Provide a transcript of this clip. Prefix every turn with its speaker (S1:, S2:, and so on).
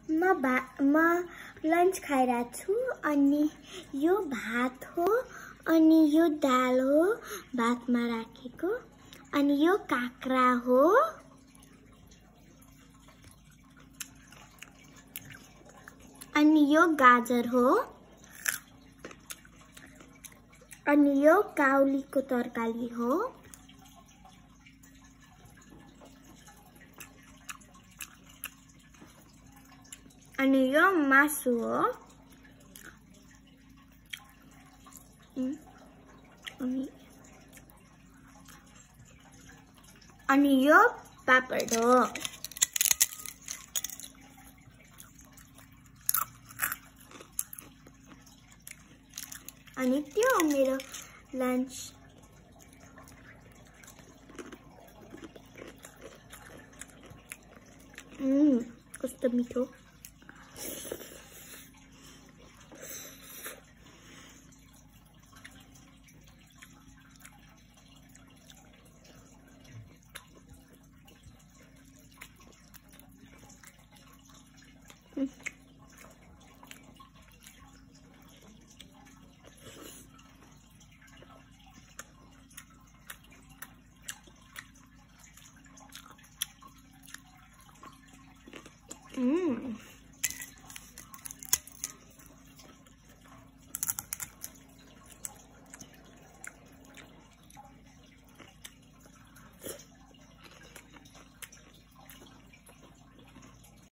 S1: म लन्च खाइरहेको छु अनि यो भात हो अनि यो दाल हो भातमा राखेको अनि यो काँक्रा हो अनि यो गाजर हो अनि यो काउलीको तरकारी हो अनि यो मासु हो अनि यो पापड हो अनि त्यो मेरो लन्च कस्तो मिठो